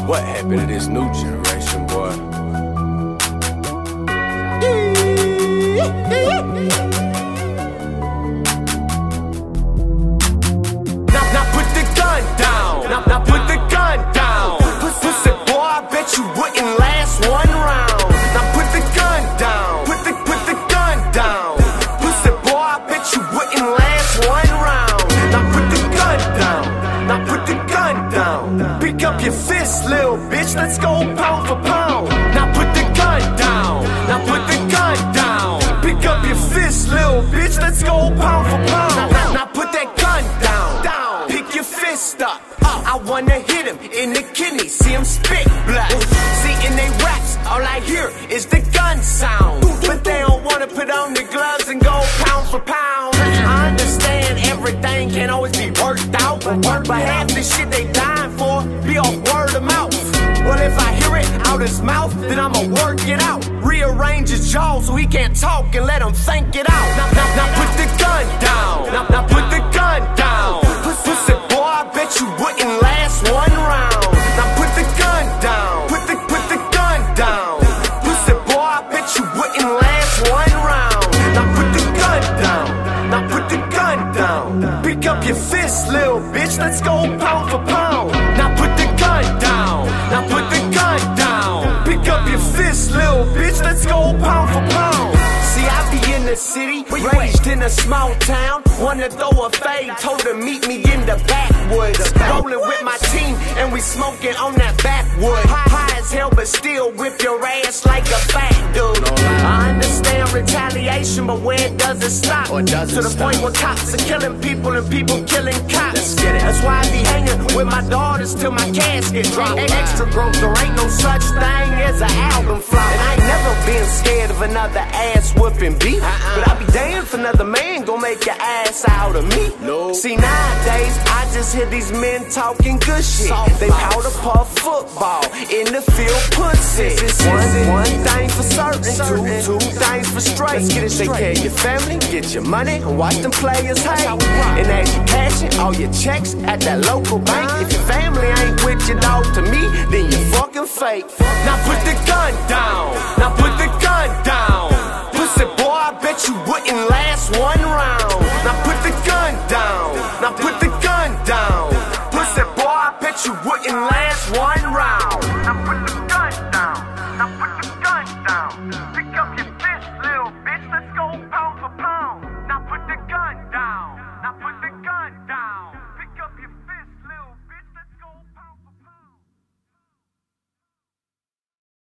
What happened to this new generation, boy? Now put the gun down. Now put the gun down. Pussy boy, I bet you wouldn't last one round. Now put the gun down. Put the gun down. Pussy boy, I bet you wouldn't last one round. Now put the gun down. Now put the gun down. Pick up your fist, little bitch. Let's go pound for pound. Now put the gun down. Now put the gun down. Pick up your fist, little bitch. Let's go pound for pound. Now put that gun down. Pick your fist up. I wanna hit him in the kidney, see him spit blood. See in they raps, all I hear is the gun sound. But they don't wanna put on the gloves and go pound for pound. I understand everything can't always be worked out, but half the shit they dying for be off word of mouth. Well, if I hear it out his mouth, then I'ma work it out. Rearrange his jaw so he can't talk and let him think it out. Now put the gun down. Now put the gun down. Pussy boy, I bet you wouldn't last one round. Now put the gun down. Put the gun down. Pussy boy, I bet you wouldn't last one round. Now put the gun down. Now put the gun down. Pick up your fist, little bitch. Let's go pound for pound. Now put the gun down. Now put the gun down. Pick up your fist, little bitch. Let's go pound for pound. See, I be in the city, raised in a small town. Wanna throw a fade, told her meet me in the backwoods. Rolling with my team, and we smoking on that backwood. High as hell, but still whip your ass like a fat dude. I understand retaliation, but where does it stop? To the point where cops are killing people and people killing cops. That's why I be hanging with my daughters till my casket drop. Extra growth, there ain't no such thing as an album flop. And I ain't never been scared of another ass whooping beat. But I be damned if another man gon' make your ass out of me. See, nowadays, I just hear these men talking good shit. They powder puff football, in the field pussy. One thing for certain, two things for straight. Take care of your family, get your money, and watch them players hate. And as you cashing all your checks at that local bank, if your family ain't with you, dog, to me, then you fucking fake. Now put the gun down.